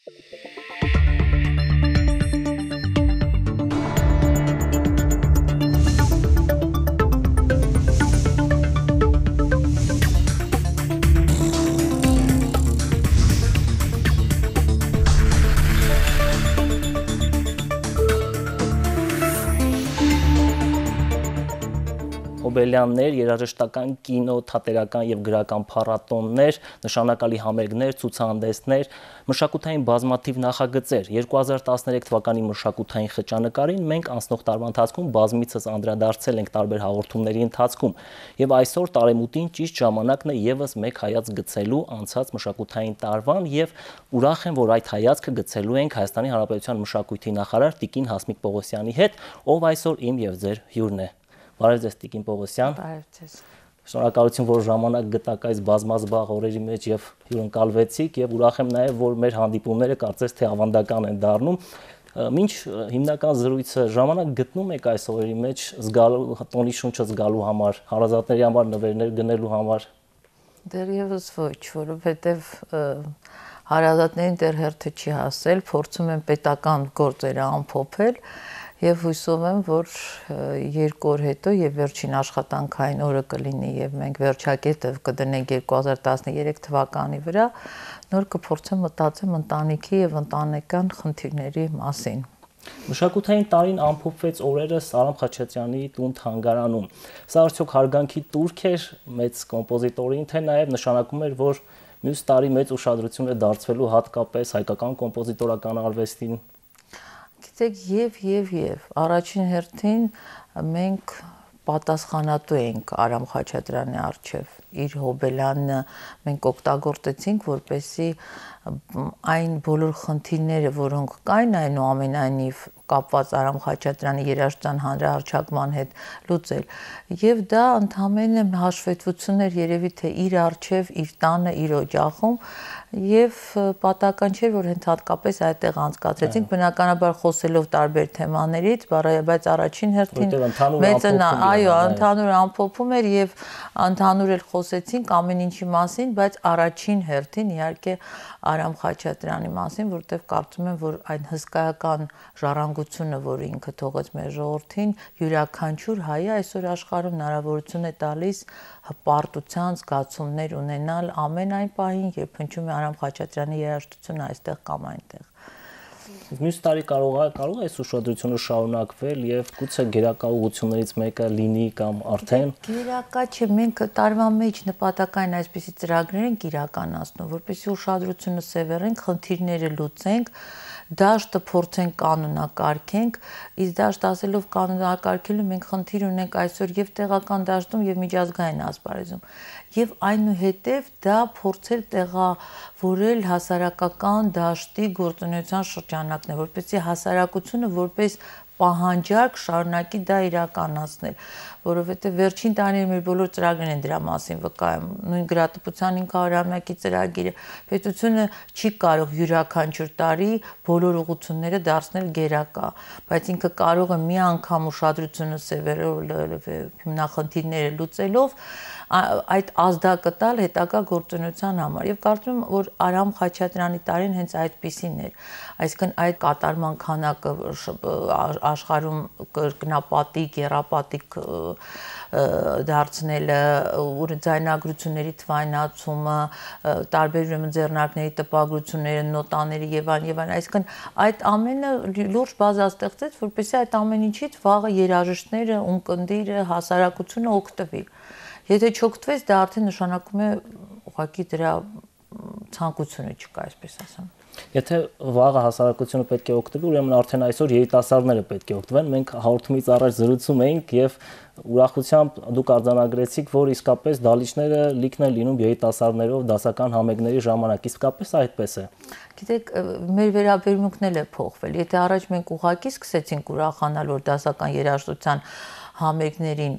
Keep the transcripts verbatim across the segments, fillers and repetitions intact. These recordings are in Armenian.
Հոբելյաններ, երաժշտական, կինո, թատերական եւ գրական փառատոններ, նշանակալի համերգներ, ցուցահանդեսներ, մշակութային բազմաթիվ նախագծեր։ երկու հազար տասներեք թվականի մշակութային խճանկարին մենք անցնող տարվա ընթացքում բազմիցս անդրադարձել ենք տարբեր հաղորդումների ընթացքում եւ այսօր տարեմուտին ճիշտ ժամանակն է եւս մեկ հայացք գցելու անցած մշակութային տարվան եւ ուրախ եմ, որ այդ հայացքը գցելու ենք Հայաստանի Հանրապետության մշակույթի նախարար Տիկին Հասմիկ Պողոսյանի հետ, ով այսօր իմ եւ ձեր հյուրն է։ Բարև ձեզ Տիկին Պողոսյան։ Բարև ձեզ։ Շնորհակալություն, որ ժամանակ գտաք այս բազմազբաղ օրերի մեջ եւ հյուրընկալվեցիք եւ ուրախ եմ նաեւ, որ մեր հանդիպումները կարծես թե ավանդական են դառնում։ Մինչ հիմնական զրույցը ժամանակ գտնում եք այս օրերի մեջ զգալու տոնի շունչը զգալու համար, հարազատների համար նվերներ գնելու համար։ Դեռևս ոչ, որովհետեւ հարազատներին դեռ հերթը չի հասել, փորձում են պետական գործերը ամփոփել եւ հույսով եմ, որ երկու օր հետո եւ վերջին աշխատանքային օրը կլինի եւ մենք վերջակետը կդնենք երկու հազար տասներեք թվականի վրա, նոր կփորձեմ մտածեմ ընտանիքի եւ ընտանեկան խնդիրների մասին։ Մշակութային տարին ամփոփվեց օրերս Արամ Խաչատրյանի տուն-թանգարանում։ Սա արդյոք հարգանքի տուրք էր մեծ կոմպոզիտորին, թե նաեւ նշանակում էր, որ մյուս տարի մեծ ուշադրություն է դարձվելու հատկապես հայկական կոմպոզիտորական արվեստին։ Գիտեք, եւ եւ եւ առաջին հերթին մենք պատասխանատու ենք Արամ Խաչատրյանի առջև։ Իր հոբելյանը մենք օգտագործեցինք, որպեսզի այն բոլոր խնդիրները, որոնք կային, այնուամենայնիվ կապված Արամ Խաչատրյանի երաժշտության հանրահռչակման հետ լուծել։ Եվ դա ընդհանրապես հաշվետվություն էր երևի թե իր առջև, իր տանը, իր օջախում եւ պատահական չէր, որ հենց հատկապես այդտեղ անցկացրեցինք, բնականաբար խոսելով տարբեր թեմաներից, բայց առաջին հերթին մեծը այո, ընդհանուր ամփոփում էր եւ ընդհանուր էլ խոսեցինք ամեն ինչի մասին, բայց առաջին հերթին իհարկե Արամ Խաչատրյանի մասին, որտեղ կարծում եմ, որ այն հսկայական ժառանգությունը, որը ինքը թողեց մեր ժողովրդին, յուրաքանչյուր հայ այսօր աշխարհում հնարավորություն է տալիս հպարտության զգացումներ ունենալ ամեն այն պահին, երբ հնչում է Արամ Խաչատրյանի երաժշտությունը այստեղ կամ այնտեղ։ Մյուս տարի կարող է կարող է այս ուշադրությունը շարունակվել եւ գուցե գերակա ուղղություններից մեկը լինի կամ արդեն գերակա չէ, մենք տարվա մեջ նպատակային այսպիսի ծրագրեր ենք իրականացնում, որպեսզի ուշադրությունը սևեռենք, խնդիրները լուծենք, դաշտը փորձենք կանոնակարգենք, իսկ դաշտ ասելով կանոնակարգելու մենք խնդիր ունենք այսօր եւ տեղական դաշտում եւ միջազգային ասպարեզում եւ այնուհետեւ դա փորձել տեղավորել հասարակական դաշտի գործունեության շրջանակներ, որպեսզի հասարակությունը որպես պահանջարկ շարունակի դա իրականացնել, որովհետև վերջին տարիներին մեր բոլոր ծրագրերն են դրա մասին վկայում, նույն գրատպության հինգ հարյուրամյակի ծրագիրը, պետությունը չի կարող յուրաքանչյուր տարի բոլոր ուղղությունները դարձնել գերակա, բայց ինքը կարող է մի անգամ ուշադրությունը սևեռել հիմնախնդիրները լուծելով այդ ազդակը տալ հետագա գործունեության համար եւ կարծում եմ, որ Արամ Խաչատրյանի տարին հենց այդպիսին էր, այսինքն այդ կատարման քանակը աշխարհում կրկնապատիկ, եռապատիկ դարձնելը, ձայնագրությունների թվայնացումը, տարբեր ուրեմն ձեռնարկների տպագրությունները, նոտաների եւ այլն եւ այլն, այսինքն այդ ամենը լուրջ բազա ստեղծեց, որպեսզի այդ ամեն ինչից վաղը երաժիշտները, ունկնդիրը, հասարակությունը օգտվի։ Եթե չօգտվեց, դա արդեն նշանակում է ուղղակի դրա ցանկությունը չկա, այսպես ասեմ։ Եթե վաղը հասարակությունը պետք է օգտվի, ուրեմն արդեն այսօր երիտասարդները պետք է օգտվեն։ Մենք հաղորդումից առաջ զրուցում էինք եւ ուրախությամբ դուք արձանագրեցիք, որ իսկապես դահլիճները լիքն են լինում երիտասարդներով դասական համերգների ժամանակ, իսկապես այդպես է։ Գիտեք, մեր վերաբերմունքն էլ է փոխվել։ Եթե առաջ մենք ուղղակի սկսեցինք ուրախանալ, որ դասական երաժշտության համերգներին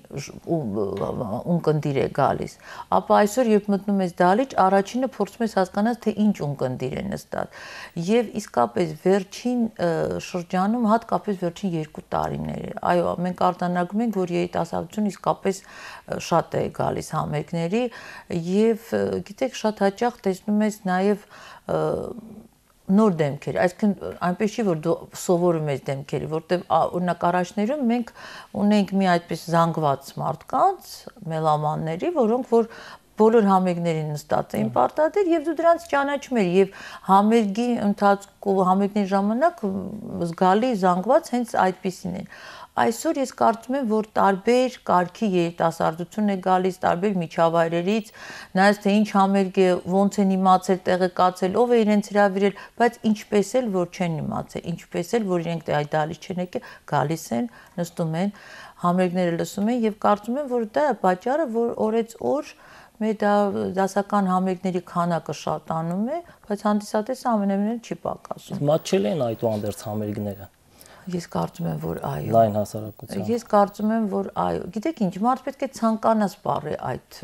ունկնդիր է գալիս, ապա այսօր երբ մտնում ես դահլիճ, առաջինը փորձում ես հասկանալ, թե ինչ ունկնդիր է նստած։ Եվ իսկապես վերջին շրջանում, հատկապես վերջին երկու տարիները, այո, մենք արձանագրում ենք, որ երիտասարդությունը իսկապես շատ է գալիս համերգների եւ գիտեք, շատ հաճախ տեսնում ես նաեւ նոր դեմքեր, այսինքն այնպես չի որ դու սովորում ես դեմքերի, որտեղ օրինակ առաջներում մենք ունենք մի այդպես զանգված մարդկանց, մելոմանների, որոնք որ բոլոր համերգներին նստած էին պարտադիր եւ դու դրանց ճանաչում ես եւ համերգի ընթացքում համերգների ժամանակ զգալի զանգված հենց այդպիսին են։ Այսօր ես կարծում եմ, որ տարբեր կարգի երիտասարդություն է գալիս, տարբեր միջավայրերից, նայած թե ինչ համերգ է, ոնց են իմացել, տեղեկացել, ով է իրենց հրավիրել, բայց ինչպես էլ որ չեն իմացել, ինչպես էլ որ իրենք այդ դալիս չեն եկել, գալիս են, նստում են, համերգները լսում են եւ կարծում եմ, որ դա է պատճառը, որ օրեց օր մեր դա դասական համերգների քանակը շատանում է, բայց հանդիսատեսը ամենամենը չի պակասում։ Մատչել են այդուհանդերձ համերգները։ Ես կարծում եմ, որ այո։ Լայն հասարակությամբ։ Ես կարծում եմ, որ այո։ Գիտեք ինչ, մարդ պետք է ցանկանա սպառի այդ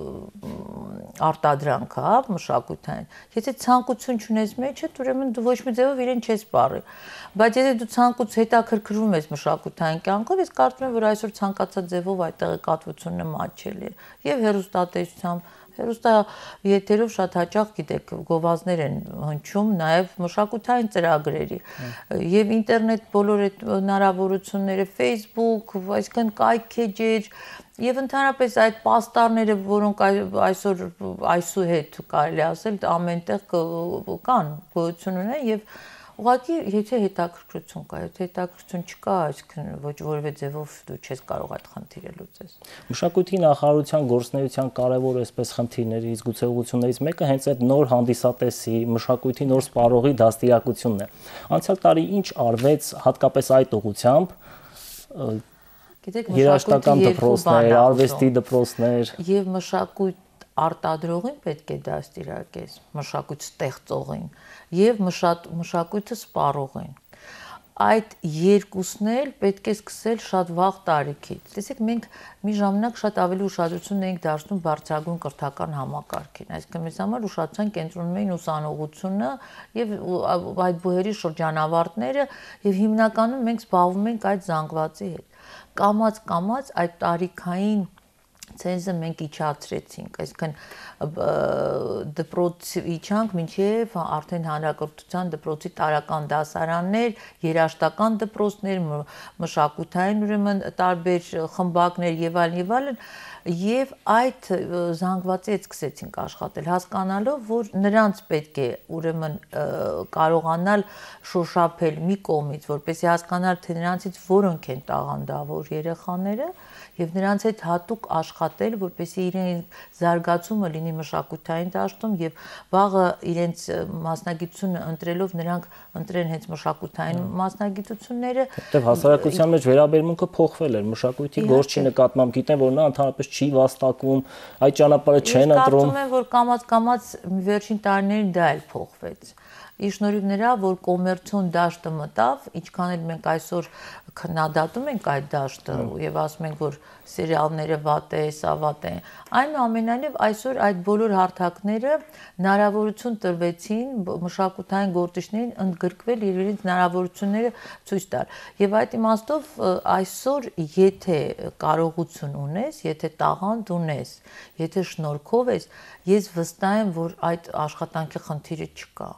արտադրանքը, հա, մշակութային։ Եթե ցանկություն չունես մեջը, ուրեմն դու ոչ մի ձևով իրեն չես սպառի։ Բայց եթե դու ցանկուց հետաքրքրվում ես մշակութային կյանքով, ես կարծում եմ, որ այսօր ցանկացած ձևով այդ տեղեկատվությունը մատչելի է։ Եվ հեռուստատեսությամբ Հերոստա եթերով շատ հաճախ գիտեք գովազդներ են հնչում նաև մշակութային ծրագրերի եւ ինտերնետ բոլոր այդ հնարավորությունները Facebook, այսինքն կայքեջեր եւ ընդհանրապես այդ պաստառները, որոնք այսօր այսուհետ կարելի ասել ամենտեղ կան, գոյություն ունեն եւ ուղղակի եթե հետաքրքրություն կա, եթե հետաքրքրություն չկա, այսինքն ոչ որևէ ձևով դու չես կարող այդ խնդիրը լուծես։ Մշակույթի նախարարության գործունեության կարևոր այսպես խնդիրներից, գուցեողություններից մեկը հենց այդ նոր հանդիսատեսի, մշակույթի նոր սպառողի դաստիարակությունն է։ Անցյալ տարի ինչ արվեց հատկապես այդ ուղղությամբ։ Գիտեք, երաժշտական դպրոցներ, արվեստի դպրոցներ եւ մշակույթ արտադրողին պետք է դաստիարակես, մշակույթ ստեղծողին եւ մշակույթը սպառողին։ Այդ երկուսն էլ պետք է սկսել շատ վաղ տարիքից։ Տեսեք, մենք մի ժամանակ շատ ավելի ուշադրություն էինք դարձնում բարձրագույն կրթական համակարգին, այսինքն մեզ համար ուշադրության կենտրոնում էին ուսանողությունը եւ այդ բուհերի շրջանավարտները եւ հիմնականում մենք զբաղվում ենք այդ զանգվածի հետ։ Կամած-կամած այդ տարիքային ցենզը մենք իջացրեցինք, այսինքն դպրոց իջանք մինչև արդեն հանրակրթության դպրոցի տարրական դասարաններ, երաժշտական դպրոցներ, մշակութային ուրեմն տարբեր խմբակներ եւ այլն եւ այլն եւ այդ զանգվածի հետ սկսեցինք աշխատել, հասկանալով, որ նրանց պետք է ուրեմն կարողանալ շոշափել մի կողմից, որպեսզի հասկանալ, թե նրանցից որոնք են տաղանդավոր երեխաները եւ նրանց հետ հատուկ աշխատել, որպեսզի իրենց զարգացումը լինի մշակութային դաշտում եւ վաղը իրենց մասնագիտությունը ընտրելով նրանք ընտրեն հենց մշակութային մասնագիտությունները։ Որտեւ հասարակության մեջ վերաբերմունքը փոխվել էր, մշակույթի գործի նկատմամբ գիտեն, որ նա ընդհանրապես չի վաստակում, այդ ճանապարհը չեն ընտրում։ Ես կարծում եմ, որ կամած-կամած վերջին տարիներին դա էլ փոխվեց։ Ի շնորհիվ նրա, որ կոմերցիոն դաշտը մտավ, ինչքան էլ մենք այսօր քննադատում ենք այդ դաշտը եւ ասում ենք, որ սերիալները վատ է, սա վատ է, այնուամենայնիվ այսօր այդ բոլոր հարթակները հնարավորություն տրվեցին մշակութային գործիչներին ընդգրկվել եւ իրենց հնարավորությունները ցույց տալ։ Եվ այդ իմաստով այսօր եթե կարողություն ունես, եթե տաղանդ ունես, եթե շնորհքով ես, ես վստահ եմ, որ այդ աշխատանքի խնդիրը չկա։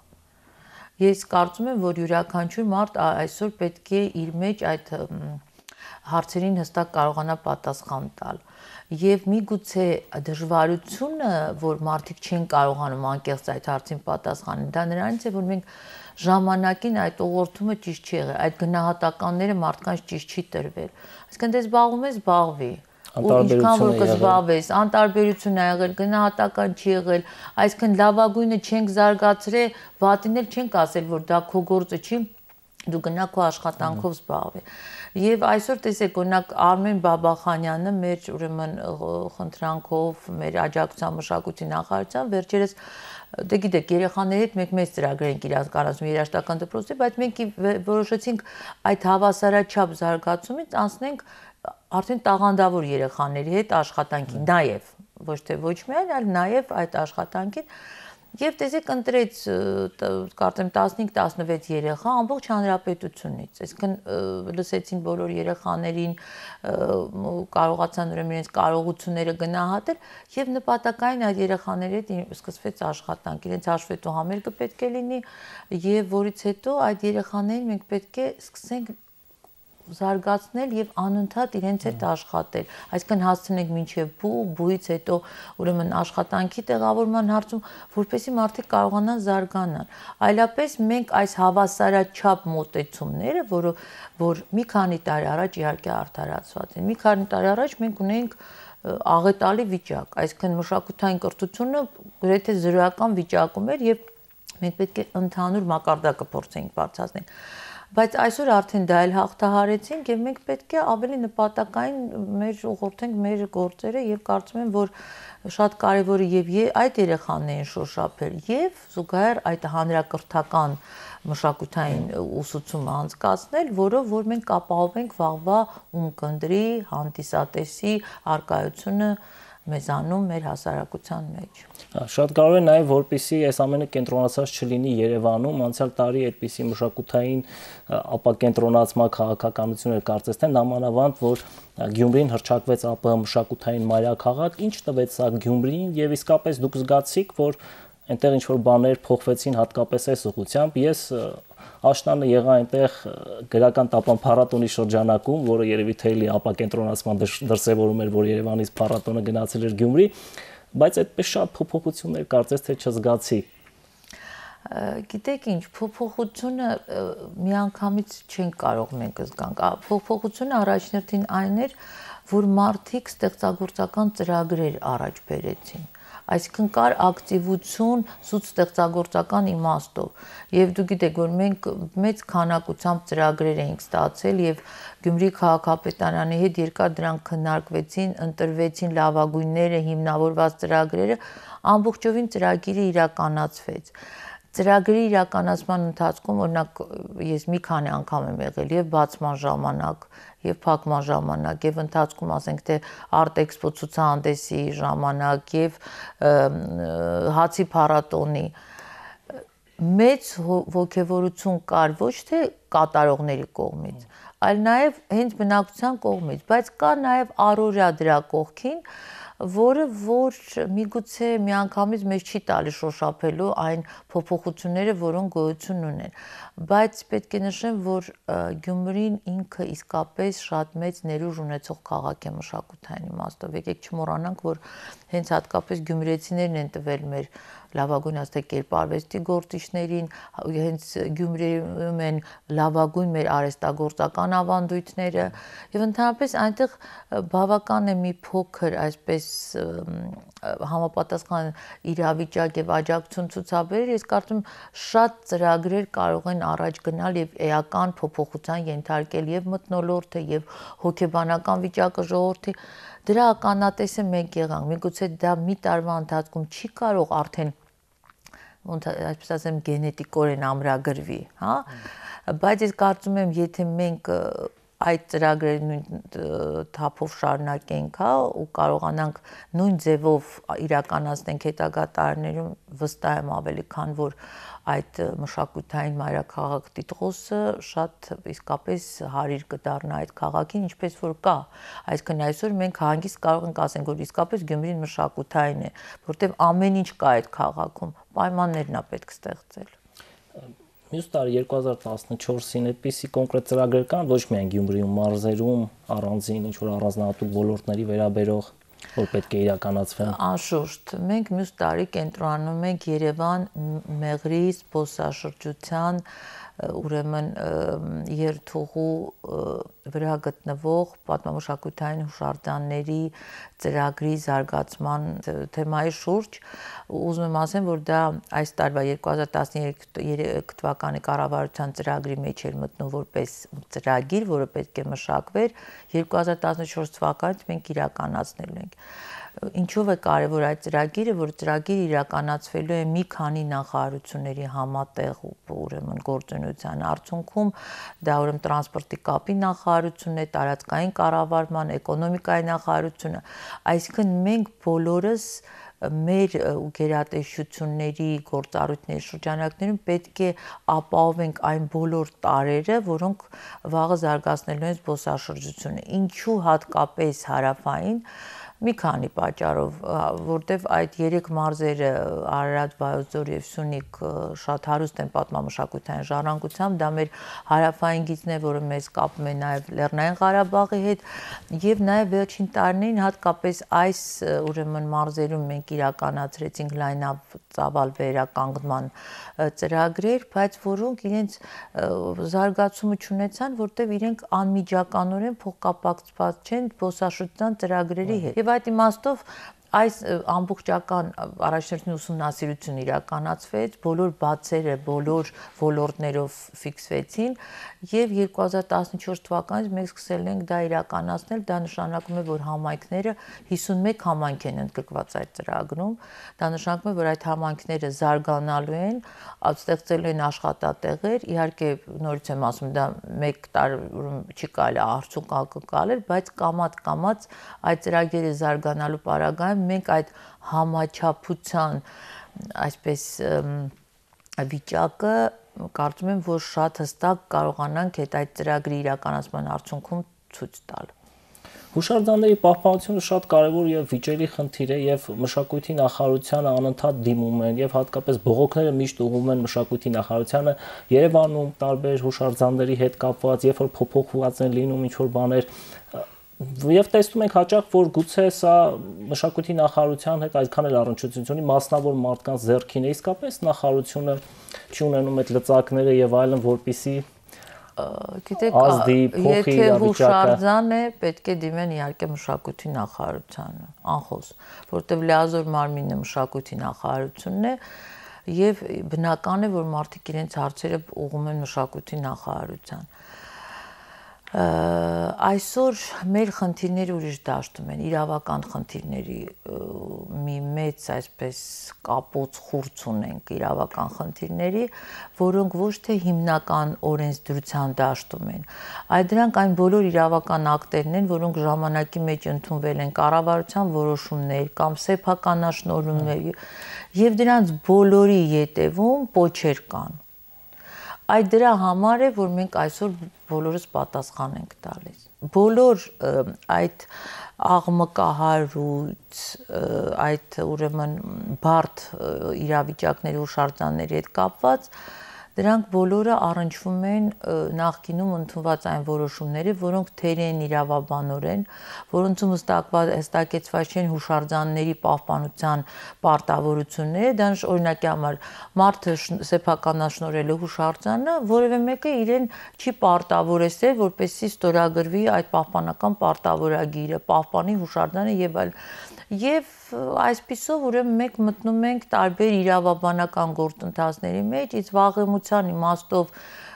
Ես կարծում եմ, որ յուրաքանչյուր մարդ այսօր պետք է իր մեջ այդ հարցերին հստակ կարողանա պատասխան տալ։ Եվ միգուցե դժվարությունը, որ մարդիկ չեն կարողանում անկեղծ այդ հարցին պատասխանել, դա նրանից է, որ մենք ժամանակին այդ ուղղորդումը ճիշտ չի եղել, այդ գնահատականները մարդկանց ճիշտ չի տրվել։ Այսինքն դες զբաղվում ես, զբաղվի։ Ու ինչքան որ կզբաղվես, անտարբերություն ա եղել, գնահատական չի եղել, այսինքն լավագույնը չենք զարգացրել, վատին էլ չենք ասել, որ դա քո գործը չի, դու գնա քո աշխատանքով զբաղվի։ Եվ այսօր տեսեք, օրինակ Արմեն Բաբախանյանը մեր ուրեմն խնդրանքով, մեր աջակցության մշակույթի նախարարության վերջերս դե գիտեք, երեխաների հետ մենք մեծ ծրագրեր ենք իրականացնում երաժշտական դպրոցի, բայց մենք որոշեցինք այդ հավասարաչափ զարգացումից անցնենք արդեն տաղանդավոր երեխաների հետ աշխատանքին, նաև ոչ թե ոչ միայն, այլ նաև այդ աշխատանքին Եվ տեսեք ընտրեց կարծեմ տասնհինգ տասնվեց երեխա ամբողջ հանրապետությունից, այսինքն լսեցին բոլոր երեխաներին, կարողացան ուրեմն իրենց կարողությունները գնահատել եւ նպատակային այդ երեխաների հետ սկսվեց աշխատանք, իրենց հաշվետու համերգը պետք է լինի եւ որից հետո այդ երեխաներին մենք պետք է սկսենք զարգացնել եւ անընդհատ իրենց հետ աշխատել, այսինքն հասցնենք մինչեւ բու, բուից հետո ուրեմն աշխատանքի տեղավորման հարցում, որպեսզի մարդիկ կարողանան զարգանալ։ Այլապես մենք այս հավասարաչափ մոտեցումները, որը որ մի քանի տարի առաջ իհարկե արդարացված են, մի քանի տարի առաջ մենք ունենք աղետալի վիճակ, այսինքն մշակութային կրթությունը գրեթե զրոյական վիճակում էր եւ մենք պետք է ընդհանուր մակարդակը փորձենք բարձրացնել։ Բայց այսօր արդեն դա էլ հաղթահարեցինք եւ մենք պետք է ավելի նպատակային մեր ուղղորդենք մեր գործերը եւ կարծում եմ, որ շատ կարեւոր է եւ այդ երեխաներին շոշափել եւ զուգահեռ այդ հանրակրթական մշակութային ուսուցումը անցկացնել, որով որ մենք ապահովենք վաղվա ունկնդրի, հանդիսատեսի արկայությունը մեզանում մեր հասարակության մեջ։ Շատ կարող է նաև որպեսզի այս ամենը կենտրոնացած չլինի Երևանում, անցյալ տարի այդպիսի մշակութային ապակենտրոնացման քաղաքականություն էր կարծես թե նամանավանդ, որ Գյումրին հռչակվեց ԱՊՀ մշակութային մայրաքաղաք, ինչ տվեց սա Գյումրիին եւ իսկապես դուք զգացիք, որ այնտեղ ինչ որ բաներ փոխվեցին հատկապես այս ուղղությամբ։ Ես աշնանը եղա այնտեղ գրական տապան փառատոնի շրջանակում, որը երևի թե էլի ապակենտրոնացման դրսևորում էր, որ Երևանից փառատոնը գնացել էր Գյումրի, բայց այդպես շատ փոփոխություններ կարծես թե չզգացի։ Գիտեք ինչ, փոփոխությունը միանգամից չենք կարող մենք զգանք։ Փոփոխությունը առաջնորդին այն էր, որ մարդիկ ստեղծագործական ծրագրեր առաջ բերեցին։ Այսինքն կար ակտիվություն սուտ ստեղծագործական իմաստով եւ դու գիտեք որ մենք մեծ քանակությամբ ծրագրեր էինք ստացել եւ Գյումրի քաղաքապետարանի հետ երկար դրանք քննարկվեցին, ընտրվեցին լավագույնները, հիմնավորված ծրագրերը, ամբողջովին ծրագիրը իրականացվեց։ Ծրագրի իրականացման ընթացքում օրինակ ես մի քանի անգամ եմ եղել եւ բացման ժամանակ եւ փակման ժամանակ եւ ընթացքում ասենք թե Art-Expo ցուցահանդեսի ժամանակ եւ հացի փառատոնի մեծ ողջևորություն կար ոչ թե կատարողների կողմից, այլ նաեւ հենց բնակչության կողմից, բայց կա նաեւ առօրյա դրա կողքին, որը որ միգուցե միանգամից մեզ չի տալի շոշափելու այն փոփոխությունները, որոնք գոյություն ունեն, բայց պետք է նշեմ, որ Գյումրին ինքը իսկապես շատ մեծ ներուժ ունեցող քաղաք է մշակութային իմաստով։ Եկեք չմոռանանք, որ հենց հատկապես գյումրեցիներն են տվել մեր լավագույն ասենք կերպարվեստի գործիչներին, հենց Գյումրիում են լավագույն մեր արհեստագործական ավանդույթները եւ ընդհանրապես այնտեղ բավական է մի փոքր այսպես համապատասխան իրավիճակ եւ աջակցություն ցուցաբերել, ես կարծում շատ ծրագրեր կարող են առաջ գնալ եւ էական փոփոխության ենթարկել եւ մթնոլորտը եւ հոգեբանական վիճակը ժողովրդի դրա ականատեսը մենք եղանք, միգուցե դա մի տարվա ընթացքում չի կարող արդեն այսպես ասեմ գենետիկորեն ամրագրվի, հա, բայց ես կարծում եմ, եթե մենք այդ ծրագրերը նույն թափով շարունակենք, հա, ու կարողանանք նույն ձևով իրականացնենք հետագա տարիներում, վստահ եմ ավելի, քան որ այդ մշակութային մայրաքաղաք տիտղոսը շատ իսկապես հարիր կդառնա այդ քաղաքին, ինչպես որ կա, այսինքն այսօր մենք հանգիստ կարող ենք ասենք, որ իսկապես Գյումրին մշակութային է, որտեղ ամեն ինչ կա այդ քաղաքում, պայմաններն է պետք ստեղծել։ Մյուս տարի երկու հազար տասնչորսին այդպիսի կոնկրետ ծրագրեր կան ոչ միայն Գյումրիում, մարզերում, առանձին ինչ որ առանձնահատուկ ոլորտների վերաբերող, որ պետք է իրականացվեն։ Անշուշտ, մենք մյուս տարի կենտրոնանում ենք Երևան մեղրի զբոսաշրջության ուրեմն երթուղու վրա գտնվող պատմամշակութային հուշարձանների ծրագրի զարգացման թեմայի շուրջ ուզում եմ ասեմ, որ դա այս տարվա երկու հազար տասներեք թվականի կառավարության ծրագրի մեջ էր մտնում որպես ծրագիր, որը պետք է մշակվեր, երկու հազար տասնչորս թվականից մենք իրականացնել ենք։ Ինչով է կարևոր այդ ծրագիրը, որ ծրագիրը իրականացվելու է մի քանի նախարարությունների համատեղ ուրեմն գործունեության արդյունքում, դա ուրեմն տրանսպորտի կապի նախարարությունն է, տարածքային կառավարման, էկոնոմիկայի նախարարությունը, այսինքն մենք բոլորս մեր գերատեսչությունների գործառույթների շրջանակներում պետք է ապահովենք այն բոլոր տարրերը, որոնք վաղը զարգացնելու են զբոսաշրջությունը։ Ինչու հատկապես հարավային մի քանի պատճառով, որտեվ այդ երեք մարզերը Արարատ, Վայոց եւ Սյունիք շատ հարուստ են պատմամշակութային ժառանգությամբ, դա մեր հարավային գիծն է, որը մեզ կապում է նաեւ Լեռնային Ղարաբաղի հետ, եւ նաեւ վերջին տարիներին հատկապես այս ուրեմն մարզերում մենք իրականացրեցինք լայնածավալ վերականգնման ծրագրեր, բայց որոնք իրենց զարգացումը չունեցան, որտեվ իրենք անմիջականորեն փոխկապակցված չեն զբոսաշրջության ծրագրերի հետ։ Եվ այդ իմաստով այս ամբողջական առաջնորդի ուսումնասիրություն իրականացվեց, բոլոր բացերը, բոլոր ոլորտներով ֆիքսվեցին եւ երկու հազար տասնչորս թվականից մենք սկսել ենք դա իրականացնել, դա նշանակում է, որ համայնքները հիսունմեկ համայնք են ընդգրկված այդ ծրագրում, դա նշանակում է, որ այդ համայնքները զարգանալու են, ստեղծելու են աշխատատեղեր, իհարկե նորից եմ ասում, դա մեկ տարում չի կարելի արդյունք կալել, բայց կամած-կամած այդ ծրագիրը զարգանալու պարագայում մենք այդ համաչափության այսպես վիճակը կարծում եմ, որ շատ հստակ կարողանանք այդ ծրագրի իրականացման արդյունքում ցույց տալ։ Հուշարձանների պահպանությունը շատ կարևոր եւ վիճելի խնդիր է եւ մշակույթի նախարարությանը անընդհատ դիմում են եւ հատկապես բողոքները միշտ ուղղում են մշակույթի նախարարությանը Երևանում տարբեր հուշարձանների հետ կապված, երբ որ փոփոխված են լինում ինչ որ բաներ Եվ տեսնում ենք հաճախ, որ գուցե սա մշակույթի նախարարության հետ այդքան էլ առնչություն ունի մասնավոր մարդկանց ձեռքին է, իսկապես նախարարությունը չի ունենում այդ լծակները եւ այլն, որպիսի գիտեք, ազդի փոխի եթե հուշարձան է, պետք է դիմեն իհարկե մշակույթի նախարարությանը, անխոս, որտեղ լիազոր մարմինը մշակույթի նախարարությունն է եւ բնական է, որ մարդիկ իրենց հարցերը ուղղում են մշակույթի նախարարության։ Այսօր մեր խնդիրները ուրիշ դաշտում են, իրավական խնդիրների մի մեծ այսպես կապոց խուրձ ունենք իրավական խնդիրների, որոնք ոչ թե հիմնական օրենսդրության դաշտում են, այլ դրանք այն բոլոր իրավական ակտերն են, որոնք ժամանակի մեջ ընդունվել են կառավարության որոշումներ կամ սեփականաշնորհումներ եւ դրանց բոլորի ետևում պոչեր կան։ Այդ դրա համար է, որ մենք այսօր բոլորս պատասխան ենք տալիս։ Բոլոր այդ աղմկահարույց, այդ ուրեմն բարդ իրավիճակների հուշարձանների հետ կապված դրանք բոլորը առնչվում են նախկինում ընդունված այն որոշումների, որոնք թեր են իրավաբանորեն, որոնցում հստակեցված չեն հուշարձանների պահպանության պարտավորությունները, դա օրինակի համար մարդը սեփականաշնորհել է հուշարձանը, որևէ մեկը իրեն չի պարտավորեցրել, որպեսզի ստորագրվի այդ պահպանական պարտավորագիրը, պահպանի հուշարձանը եւ այլ Եվ այսպիսով ուրեմն մենք մտնում ենք տարբեր իրավաբանական գործընթացների մեջ, իսկ վաղեմության իմաստով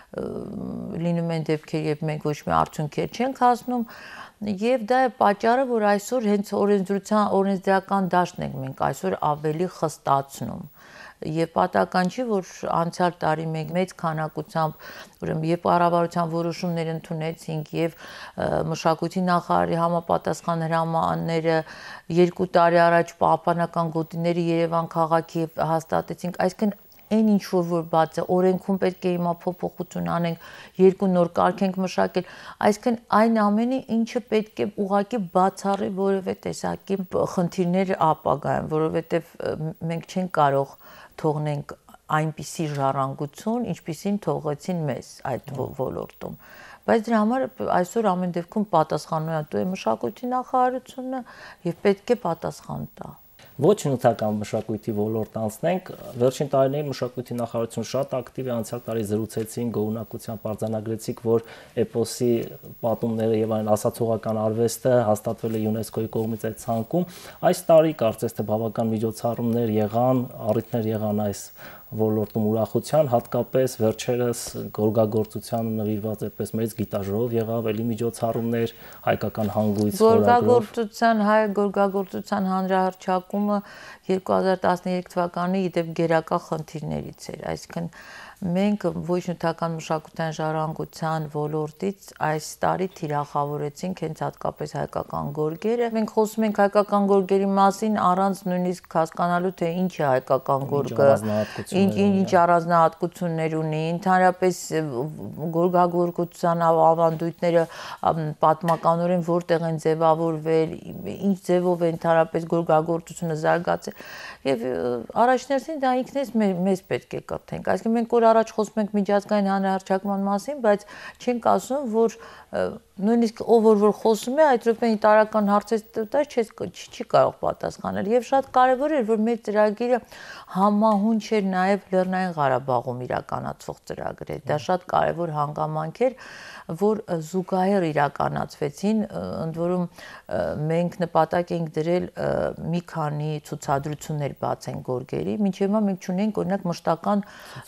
լինում են դեպքեր, երբ մենք ոչ մի արդյունքեր չենք հասնում, եւ դա է պատճառը, որ այսօր հենց օրենսդրության օրենսդրական դաշտն ենք մենք այսօր ավելի խստացնում։ Եվ պատահական չի, որ անցյալ տարի մենք մեծ քանակությամբ ուրեմն եւ կառավարության որոշումներ ընդունեցինք եւ մշակույթի նախարարի համապատասխան հրամանները երկու տարի առաջ պահպանական գոտիների Երևան քաղաքի հաստատեցինք, այսինքն այն ինչ որ բաց է օրենքում պետք է հիմա փոփոխություն անենք, երկու նոր կարգ ենք մշակել, այսինքն այն ամենը ինչը պետք է ուղղակի բացառի որևէ տեսակի խնդիրներ ապագայում, որովհետեւ մենք չենք կարող թողնենք այնպիսի ժառանգություն, ինչպիսին թողեցին մեզ այդ ոլորտում։ Բայց դրա համար այսօր ամեն դեպքում պատասխանատու է մշակույթի նախարարությունը եւ պետք է պատասխան տա։ Ոչ նյութական մշակույթի ոլորտ անցնենք, վերջին տարիներին մշակույթի նախարարությունը շատ ակտիվ է, անցյալ տարի զրուցեցին, գոհունակությամբ արձանագրեցիք, որ էպոսի պատումները եւ այն ասացողական արվեստը հաստատվել է ՅՈՒՆԵՍԿՕ-ի կողմից այդ ցանկում։ Այս տարի կարծես թե բավական միջոցառումներ եղան, առիթներ եղան այս ոլորտում ուրախության, հատկապես վերջերս գորգագործությանը նվիրված այդպես մեծ գիտաժողով եղավ, էլի միջոցառումներ, հայկական հանգույց գորգագործության հայ գորգագործության հանրահռչակումը երկու հազար տասներեք թվականի իդեպ գերակա խնդիրներից էր, այսինքն մենք ոչ նյութական մշակութային ժառանգության ոլորտից այս տարի թիրախավորեցինք հենց հատկապես հայկական գորգերը։ Մենք խոսում ենք հայկական գորգերի մասին առանց նույնիսկ հասկանալու թե ինչ է հայկական գորգը, ինչ ինչ առանձնահատկություններ ունի, ընդհանրապես գորգագործության ավանդույթները պատմականորեն որտեղ են ձևավորվել, ինչ ձևով է ընդհանրապես գորգագործությունը զարգացել եւ առաջներսին դա ինքնից մեզ պետք է կրթենք։ Այսինքն մենք որ առաջ խոսում ենք միջազգային հանրահռչակման մասին, բայց չենք ասում, որ նույնիսկ ով որ խոսում է այդ րոպեին տարական հարցեր տա չի չի կարող պատասխանել եւ շատ կարեւոր էր որ մեր ծրագիրը համահունչ էր նաեւ Լեռնային Ղարաբաղում իրականացվող ծրագրեր։ Դա շատ կարեւոր հանգամանք էր, որ զուգահեռ իրականացվեցին, ընդ որում մենք նպատակ ենք դրել մի քանի ցուցադրություններ բացեն գորգերի, մինչև հիմա մենք չունենք օրինակ մշտական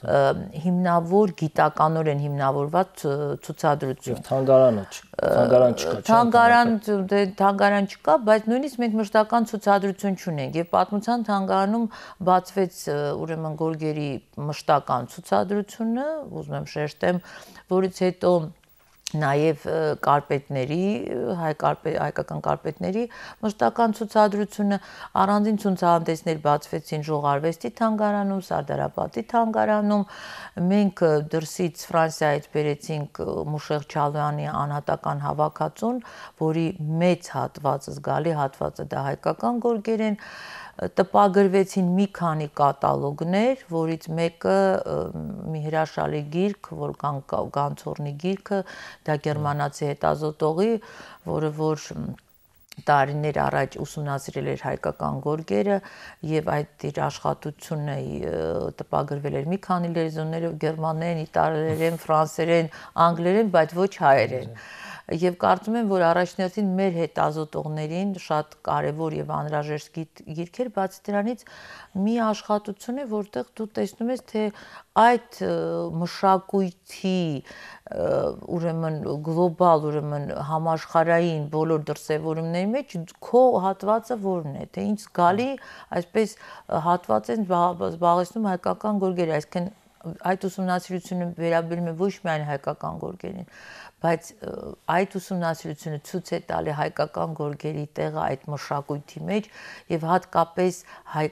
հիմնավոր գիտականորեն հիմնավորված ցուցադրություն։ Թանգարանը թանգարան չկա, թանգարան թանգարան չկա, բայց նույնիսկ մենք մշտական ցուցադրություն չունենք եւ պատմության թանգարանում բացվեց ուրեմն գորգերի մշտական ցուցադրությունը, ուզում եմ շեշտեմ, որից հետո նաև կարպետների, հայ կարպետ, հայկական կարպետների մշտական ցուցադրությունը, առանձին ցուցահանդեսներ բացվեցին Ժողարվեստի թանգարանում, Սարդարապատի թանգարանում, մենք դրսից Ֆրանսիայից բերեցինք Մուշեղ Չալոյանի անհատական հավաքածուն, որի մեծ հատվածը, զգալի հատվածը դա հայկական գորգեր են, տպագրվեցին մի քանի կատալոգներ, որից մեկը մի հրաշալի գիրք, որ Գանցորնի գիրքը, դա գերմանացի հետազոտողի, որը որ տարիներ առաջ ուսումնասիրել էր հայկական գորգերը եւ այդ իր աշխատությունը տպագրվել էր մի քանի լեզուներով, գերմաներեն, իտալերեն, ֆրանսերեն, անգլերեն, բայց ոչ հայերեն։ Եվ կարծում եմ, որ առաջնորդին մեր հետազոտողներին շատ կարևոր եւ անհրաժեշտ գիրքեր, բացի դրանից մի աշխատություն է, որտեղ դու տեսնում ես, թե այդ մշակույթի ուրեմն գլոբալ, ուրեմն համաշխարհային բոլոր դրսևորումների մեջ քո հատվածը որն է, թե ինչ զգալի այսպես հատված են զբաղեցնում հայկական գորգերը, այսինքն այդ ուսումնասիրությունը վերաբերում է ոչ միայն հայկական գորգերին, բայց այդ ուսումնասիրությունը ցույց է տալի հայկական գորգերի տեղը այդ մշակույթի մեջ եւ հատկապես հայ,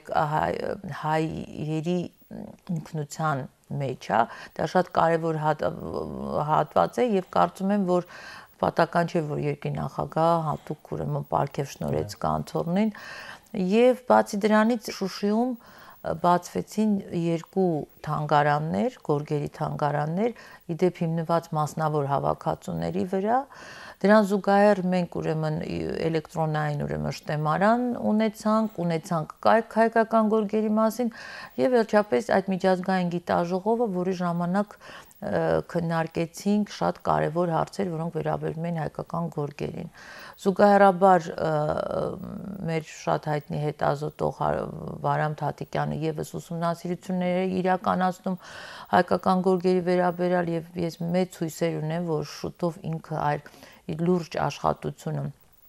հայերի ինքնության մեջ, հա, դա շատ կարեւոր հատված է եւ կարծում եմ, որ պատական չէ, որ երկրի նախագահ հատուկ ուրեմն պարգև շնորհեց Գանցորնին եւ բացի դրանից Շուշիում բացվեցին երկու թանգարաններ, գորգերի թանգարաններ, իդեպ հիմնված մասնավոր հավաքածուների վրա։ Դրան զուգահեռ մենք ուրեմն էլեկտրոնային ուրեմն շտեմարան ունեցանք, ունեցանք կայք հայկական գորգերի մասին եւ վերջապես այդ միջազգային գիտաժողովը, որի ժամանակ քննարկեցինք շատ կարևոր հարցեր, որոնք վերաբերում են հայկական գորգերին։ Զուգահեռաբար մեր շատ հայտնի հետազոտող Վարամ Թաթիկյանը եւս ուսումնասիրություններ է իրականացնում հայկական գորգերի վերաբերյալ եւ ես մեծ հույսեր ունեմ, որ շուտով ինքը այդ լուրջ աշխատությունը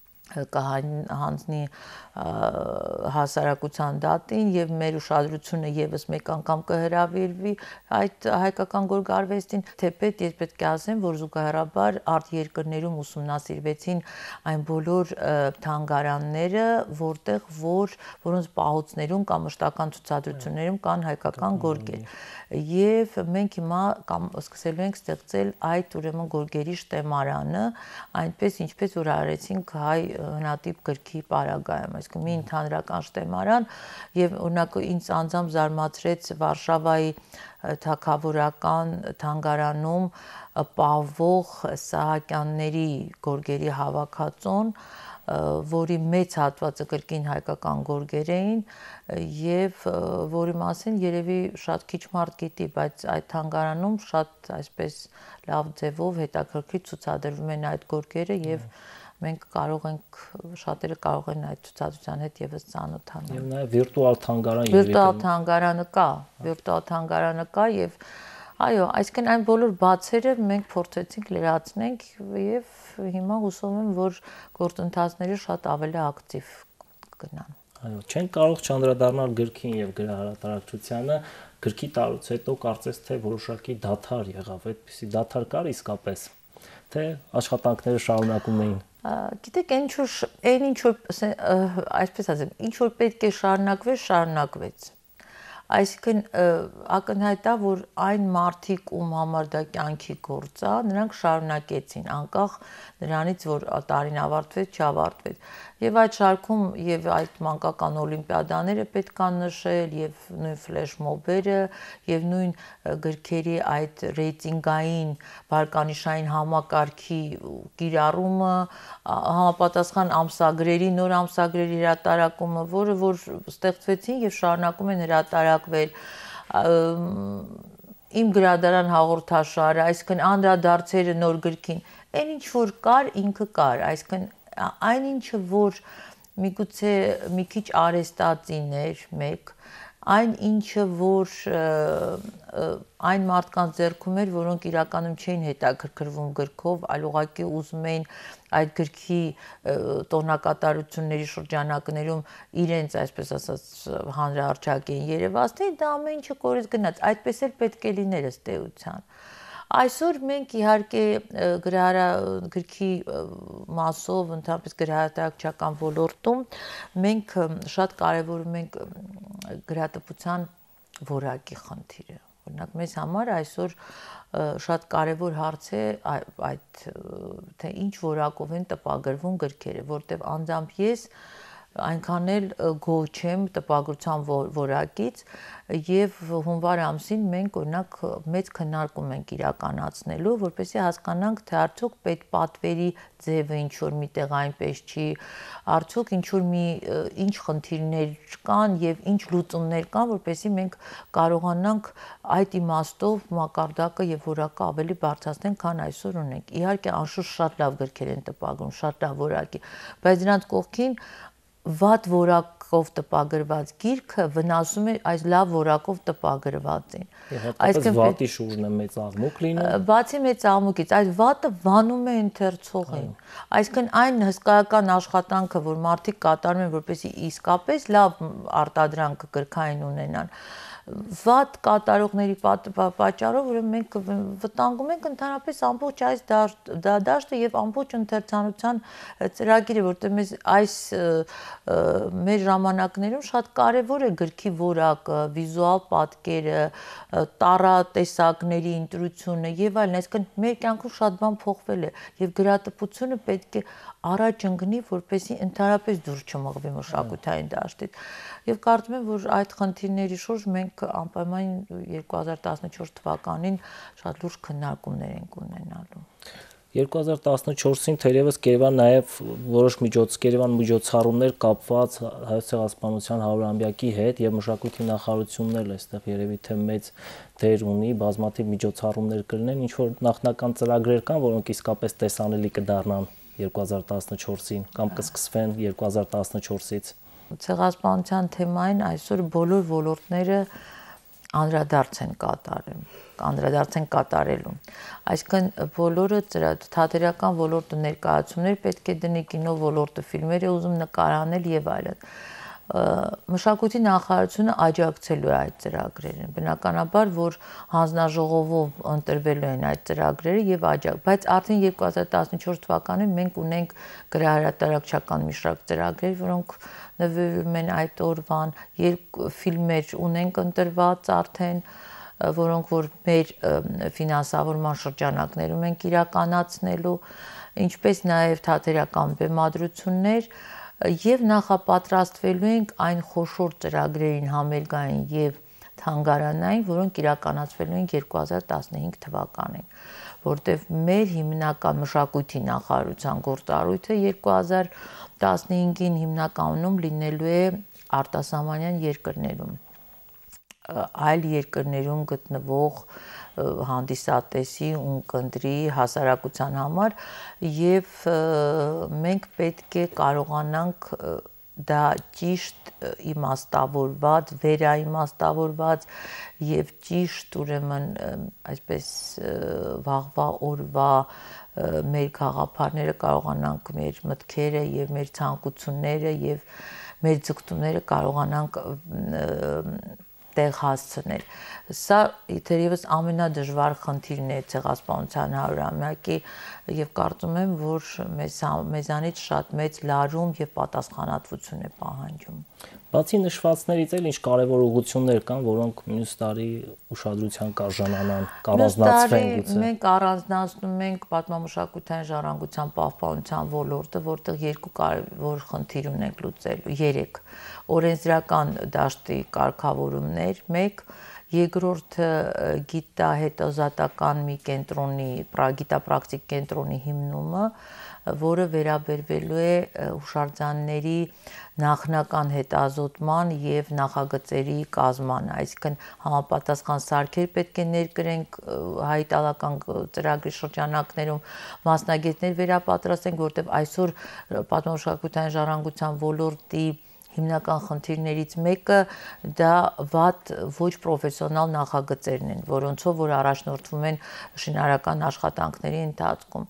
կհանձնի հասարակության դատին եւ մեր ուշադրությունը եւս մեկ անգամ կհրավիրվի այդ հայկական գորգարվեստին, թեպետ ես պետք է ասեմ, որ զուգահեռաբար արտերկրներում ուսումնասիրվեցին այն բոլոր թանգարանները, որտեղ որ որոնց պահոցներում կամ մշտական ցուցադրություններում կան հայկական գորգեր։ Եվ մենք հիմա կամ սկսելու ենք ստեղծել այդ ուրեմն գորգերի շտեմարանը, այնպես ինչպես որ արեցինք հայ հնատիպ գրքի պարագայում, այսինքն մի ընդհանրական շտեմարան եւ օրինակ ինձ անձամբ զարմացրեց Վարշավայի թագավորական թանգարանում պահվող Սահակյանների գորգերի հավաքածուն, որի մեծ հատվածը կրկին հայկական գորգեր էին եւ որի մասին երևի շատ քիչ մարդ գիտի, բայց այդ թանգարանում շատ այսպես լավ ձևով հետաքրքիր ցուցադրվում են այդ գորգերը եւ մենք կարող ենք շատերը կարող են այդ ցուցադրության հետ եւս ծանոթանալ։ Եվ նաեւ վիրտուալ թանգարան վիրտուալ թանգարանը կա, վիրտուալ թանգարանը կա եւ այո, այսինքն այն բոլոր բացերը մենք փորձեցինք լրացնենք եւ հիմա հուսով եմ, որ գործընթացները շատ ավելի ակտիվ կգնան։ Այո, չեն կարող չանդրադառնալ գրքին եւ գրահրատարակչությանը, գրքի տարուց հետո կարծես թե որոշակի դադար եղավ, այդպիսի դադար կար իսկապես, թե աշխատանքները շարունակում էին։ Գիտեք, այն ինչ որ այն ինչ որ այսպես ասեմ, ինչ որ պետք է շարունակվեր, շարունակվեց։ Այսինքն ակնհայտ է, որ այն մարդիկ, ում համար դա կյանքի գործ է, նրանք շարունակեցին, անկախ նրանից, որ տարին ավարտվեց, չավարտվեց։ Եվ այդ շարքում եւ այդ մանկական օլիմպիադաները պետք է նշել, եւ նույն ֆլեշմոբերը, եւ նույն գրքերի այդ ռեյտինգային վարկանիշային համակարգի կիրառումը, համապատասխան ամսագրերի, նոր ամսագրերի հրատարակումը, որը որ ստեղծվեցին եւ շարունակում են հրատարակվել, իմ գրադարան հաղորդաշարը, այսինքն անդրադարձերը նոր գրքին, այն ինչ որ կար, ինքը կար, այսինքն այն ինչը որ միգուցե մի քիչ արեստածին էր մեկ, այն ինչը որ այն մարդկանց ձեռքում էր, որոնք իրականում չէին հետաքրքրվում գրքով, այլ ուղղակի ուզում էին այդ գրքի տոնակատարությունների շրջանակներում իրենց, այսպես ասած, հանրահռչակային երևացնել, դա ամեն ինչը կորեց գնաց, այդպես էլ պետք է լիներ ըստ էության։ Այսօր մենք իհարկե գրքի մասով, ընդհանրապես գրահրատարակչական ոլորտում մենք շատ կարևորում ենք գրատպության որակի խնդիրը։ Օրինակ մեզ համար այսօր շատ կարևոր հարց է այդ թե ինչ որակով են տպագրվում գրքերը, որտեղ անձամբ ես այնքան էլ գոհ չեմ տպագրության որակից եւ հունվար ամսին մենք օրինակ մեծ քննարկում ենք իրականացնելու, որպեսզի հասկանանք, թե արդյոք պետպատվերի ձևը ինչ որ միտեղ այնպես չի, արդյոք ինչ որ մի ինչ խնդիրներ կան եւ ինչ լուծումներ կան, որպեսզի մենք կարողանանք այդ իմաստով մակարդակը եւ որակը ավելի բարձրացնենք, քան այսօր ունենք։ Իհարկե անշուշտ շատ լավ գրքեր են տպագրում, շատ լավ որակի, բայց դրանց կողքին վատ որակով տպագրված գիրքը վնասում է այս լավ որակով տպագրվածին։ Այսինքն վատի շուրջն է մեծ աղմուկ լինում։ Բացի մեծ աղմուկից, այդ վատը վանում է ընթերցողին։ Այսինքն այն հսկայական աշխատանքը, որ մարդիկ կատարում են, որպեսզի իսկապես լավ արտադրանք գրքային ունենան, վատ կատարողների պատճառով, որ մենք վտանգում ենք ընդհանրապես ամբողջ այս դաշտը եւ ամբողջ ընթերցանության ծրագիրը, որտեղ մեզ այս մեր ժամանակներում շատ կարևոր է գրքի որակը, վիզուալ պատկերը, տառատեսակների ընտրությունը եւ այլն, այսինքն մեր կյանքում շատ բան փոխվել է եւ գրատպությունը պետք է առաջ ընկնի, որպեսզի ընդհանրապես դուրս չմղվի մշակութային դաշտից։ Եվ կարծում եմ, որ այդ խնդիրների շուրջ մենք անպայման երկու հազար տասնչորս թվականին շատ լուրջ քննարկումներ ենք ունենալու։ երկու հազար տասնչորսին թերևս կերևան նաև որոշ միջոց Կերևան միջոցառումներ կապված Հայոց ցեղասպանության հարյուրամյակի հետ եւ մշակույթի նախարարությունն էլ այստեղ երևի թե մեծ դեր ունի, բազմաթիվ միջոցառումներ կլինեն, ինչ որ նախնական ծրագրեր կան, որոնք իսկապես տեսանելի կդառնան երկու հազար տասնչորսին կամ կսկսվեն երկու հազար տասնչորսից։ Ցեղասպանության թեմային այսօր բոլոր ոլորտները անդրադարձ են կատարում, անդրադարձ են կատարելու։ Այսինքն բոլորը թատերական ոլորտը ներկայացումներ պետք է դնի, կինո ոլորտը ֆիլմեր է ուզում նկարանել եւ այլն։ Մշակույթի նախարարությունը աջակցելու է այդ ծրագրերին։ Բնականաբար, որ հանձնաժողովով ընտրվելու են այդ ծրագրերը եւ աջակ, բայց արդեն երկու հազար տասնչորս թվականին մենք ունենք գրահրատարակչական մի շարք ծրագրեր, որոնք նվիրվում են այդ օրվան, երկու ֆիլմեր ունենք ընտրված արդեն, որոնք որ մեր ֆինանսավորման շրջանակներում ենք իրականացնելու, ինչպես նաեւ թատերական բեմադրություններ եւ նախապատրաստվելու ենք այն խոշոր ծրագրերին համերգային եւ թանգարանային, որոնք իրականացվելու են երկու հազար տասնհինգ թվականին, որտեղ մեր հիմնական մշակույթի նախարարության գործառույթը երկու հազար տասնհինգին հիմնականում լինելու է արտասահմանյան երկրներում, այլ երկրներում գտնվող հանդիսատեսի, ունկնդրի, հասարակության համար եւ մենք պետք է կարողանանք դա ճիշտ իմաստավորված, վերաիմաստավորված եւ ճիշտ ուրեմն այսպես վաղվա օրվա մեր գաղափարները կարողանանք մեր մտքերը եւ մեր ցանկությունները եւ մեր ձգտումները կարողանանք տեղ հասցնել։ Սա թերևս ամենադժվար խնդիրն է ցեղասպանության հարյուրամյակի եւ կարծում եմ, որ մեզ մեզանից շատ մեծ լարում եւ պատասխանատվություն է պահանջում։ Բացի նշվածներից էլ ինչ կարևոր ուղղություններ կան, որոնք մյուս տարի ուշադրության կարժանանան, կառանձնացվեն գուցե։ Մենք առանձնացնում ենք պատմամշակութային ժառանգության պահպանության ոլորտը, որտեղ երկու կարևոր խնդիր ունենք լուծելու, երեք օրենսդրական դաշտի կարգավորումներ, մեկ երկրորդը գիտահետազոտական մի կենտրոնի, գիտապրակտիկ կենտրոնի հիմնումը, որը վերաբերվելու է հուշարձանների նախնական հետազոտման եւ նախագծերի կազմանը, այսինքն համապատասխան սարքեր պետք է ներկրենք հայ-իտալական ծրագրի շրջանակներում, մասնագետներ վերապատրաստենք, որտեղ այսօր պատմամշակութային ժառանգության ոլորտի հիմնական խնդիրներից մեկը դա վատ ոչ պրոֆեսիոնալ նախագծերն են, որոնցով որ առաջնորդվում են շինարարական աշխատանքների ընթացքում։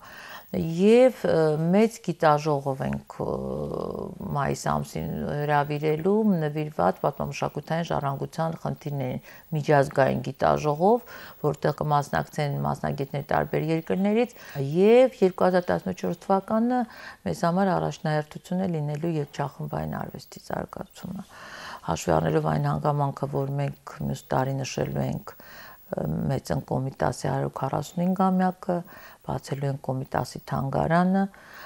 Եվ մեծ գիտաժողով ենք մայիս ամսին հրավիրելու նվիրված պատմամշակութային ժառանգության խնդիրներին, միջազգային գիտաժողով, որտեղ կմասնակցեն մասնագետներ տարբեր երկրներից, եւ երկու հազար տասնչորս թվականը մեզ համար առաջնահերթություն է լինելու երգչախմբային արվեստի զարգացումը։ Հաշվի առնելով այն հանգամանքը, որ մենք մյուս տարի նշելու ենք մեծն Կոմիտասի հարյուր քառասունհինգամյակը, բացելու են Կոմիտասի թանգարանը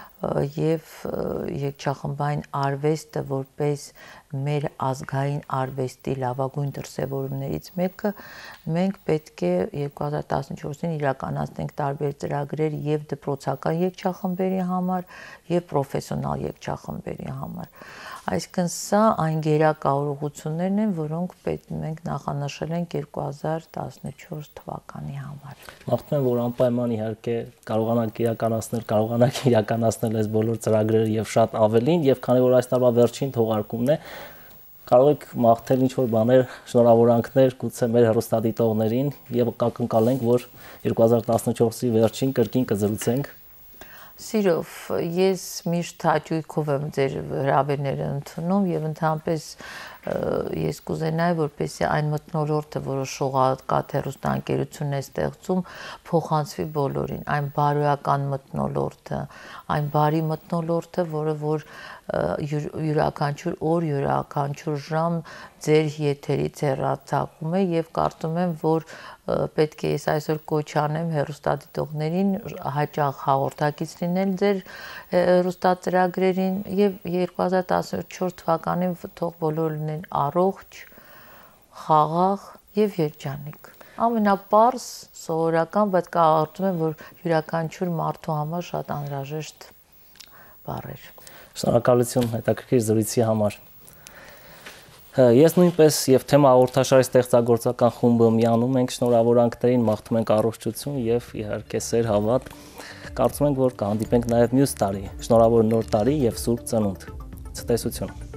եւ երգչախմբային արվեստը որպես մեր ազգային արվեստի լավագույն դրսևորումներից մեկը, մենք պետք է երկու հազար տասնչորսին իրականացնենք տարբեր ծրագրեր եւ դպրոցական երգչախմբերի համար եւ պրոֆեսիոնալ երգչախմբերի համար։ Այսինքն սա այն գերակայություններն են, որոնք պետք մենք նախանշել ենք երկու հազար տասնչորս թվականի համար։ Մաղթում եմ, որ անպայման իհարկե կարողանանք իրականացնել, կարողանանք իրականացնել այս բոլոր ծրագրերը եւ շատ ավելին, եւ քանի որ այս տարվա վերջին թողարկումն է, կարող եք մաղթել ինչ-որ բաներ, շնորհավորանքներ գուցե մեր հեռուստադիտողներին եւ կակնկալենք, որ երկու հազար տասնչորսի վերջին կրկին կզրուցենք։ Սիրով, ես միշտ հաճույքով եմ ձեր հրավերները ընդունում եւ ընդհանրապես ես կուզենայի, որպեսզի այն մթնոլորտը, որը շողակաթ հեռուստաընկերությունն է ստեղծում, փոխանցվի բոլորին, այն բարոյական մթնոլորտը, այն բարի մթնոլորտը, որը որ յուրաքանչյուր օր, յուրաքանչյուր ժամ ձեր եթերից հեռարձակում է եւ կարծում եմ, որ պետք է ես այսօր կոչ անեմ հեռուստադիտողներին հաճախ հաղորդակից լինել ձեր հեռուստածրագրերին եւ երկու հազար տասնչորս թվականին թող բոլորը լինեն առողջ, խաղաղ եւ երջանիկ։ Ամենապարզ, սովորական, բայց կարծում եմ, որ յուրաքանչյուր մարդու համար շատ անհրաժեշտ բառեր։ Շնորհակալություն հետաքրքիր զրույցի համար։ Ես նույնպես եւ թեմա հաղորդաշարի ստեղծագործական խումբը միանում ենք շնորհավորանքներին, մաղթում ենք առողջություն եւ իհարկե սեր հավատ։ Կարծում ենք, որ կհանդիպենք նաեւ մյուս տարի։ Շնորհավոր նոր տարի եւ սուրբ ծնունդ։ Ցտեսություն։